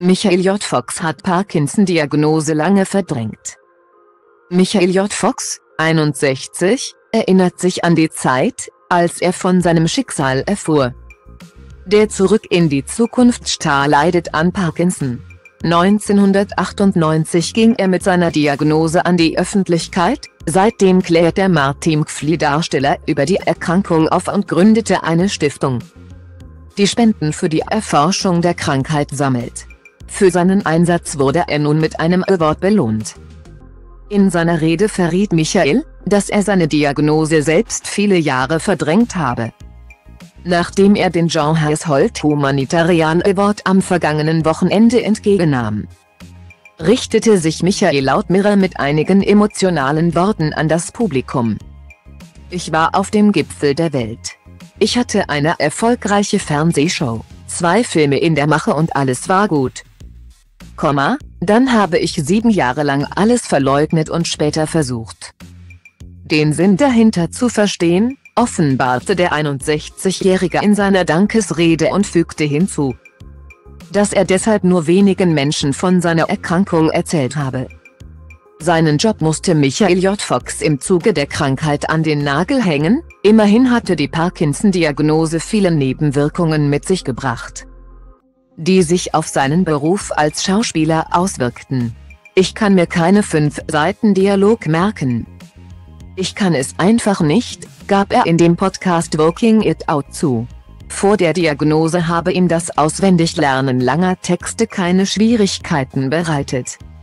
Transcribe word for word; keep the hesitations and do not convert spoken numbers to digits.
Michael J. Fox hat Parkinson-Diagnose lange verdrängt. Michael J. Fox, einundsechzig, erinnert sich an die Zeit, als er von seinem Schicksal erfuhr. Der Zurück in die Zukunft-Star leidet an Parkinson. neunzehnhundertachtundneunzig ging er mit seiner Diagnose an die Öffentlichkeit, seitdem klärt der Martin McFly-Darsteller über die Erkrankung auf und gründete eine Stiftung, die Spenden für die Erforschung der Krankheit sammelt. Für seinen Einsatz wurde er nun mit einem Award belohnt. In seiner Rede verriet Michael, dass er seine Diagnose selbst viele Jahre verdrängt habe. Nachdem er den Jean Hersholt Humanitarian Award am vergangenen Wochenende entgegennahm, richtete sich Michael laut Mirror mit einigen emotionalen Worten an das Publikum. „Ich war auf dem Gipfel der Welt. Ich hatte eine erfolgreiche Fernsehshow, zwei Filme in der Mache und alles war gut. Komma, dann habe ich sieben Jahre lang alles verleugnet und später versucht, den Sinn dahinter zu verstehen“, offenbarte der einundsechzigjährige in seiner Dankesrede und fügte hinzu, dass er deshalb nur wenigen Menschen von seiner Erkrankung erzählt habe. Seinen Job musste Michael J. Fox im Zuge der Krankheit an den Nagel hängen, immerhin hatte die Parkinson-Diagnose viele Nebenwirkungen mit sich gebracht, die sich auf seinen Beruf als Schauspieler auswirkten. „Ich kann mir keine fünf Seiten Dialog merken. Ich kann es einfach nicht“, gab er in dem Podcast Working It Out zu. Vor der Diagnose habe ihm das Auswendiglernen langer Texte keine Schwierigkeiten bereitet.